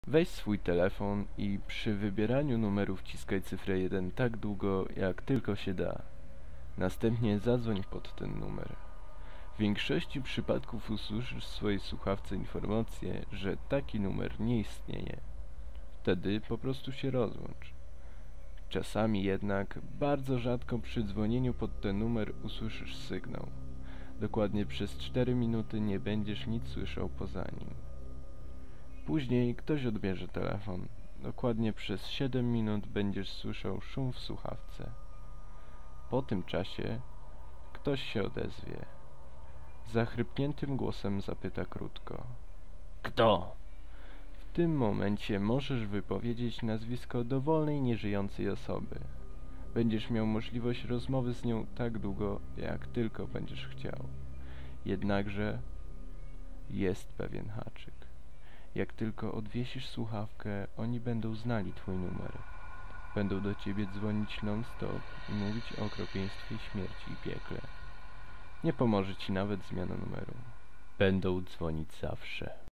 Weź swój telefon i przy wybieraniu numeru wciskaj cyfrę 1 tak długo, jak tylko się da. Następnie zadzwoń pod ten numer. W większości przypadków usłyszysz w swojej słuchawce informację, że taki numer nie istnieje. Wtedy po prostu się rozłącz. Czasami jednak, bardzo rzadko przy dzwonieniu pod ten numer usłyszysz sygnał. Dokładnie przez 4 minuty nie będziesz nic słyszał poza nim. Później ktoś odbierze telefon. Dokładnie przez 7 minut będziesz słyszał szum w słuchawce. Po tym czasie ktoś się odezwie. Zachrypniętym głosem zapyta krótko: Kto? W tym momencie możesz wypowiedzieć nazwisko dowolnej nieżyjącej osoby. Będziesz miał możliwość rozmowy z nią tak długo, jak tylko będziesz chciał. Jednakże jest pewien haczyk. Jak tylko odwiesisz słuchawkę, oni będą znali twój numer. Będą do ciebie dzwonić non-stop i mówić o okropieństwie śmierci i piekle. Nie pomoże ci nawet zmiana numeru. Będą dzwonić zawsze.